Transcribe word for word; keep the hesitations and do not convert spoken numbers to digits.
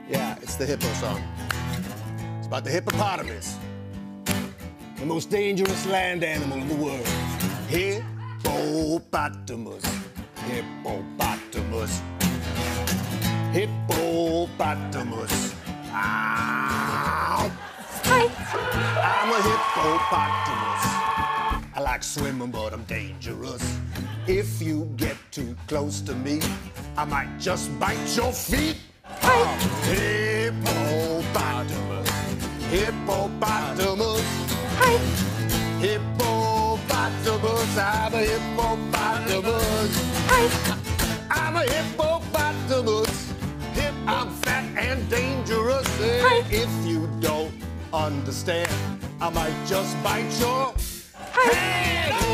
Yeah, it's the Hippo song. It's about the hippopotamus, the most dangerous land animal in the world. Hippopotamus, hippopotamus, hippopotamus. Ow! Hi. I'm a hippopotamus. I like swimming, but I'm dangerous. If you get too close to me, I might just bite your feet. Hi. Hippopotamus, hippopotamus, Hi. hippopotamus. I'm a hippopotamus. Hi. I'm a hippopotamus. Hip, I'm fat and dangerous. Hi. If you don't understand, I might just bite your Hi. head.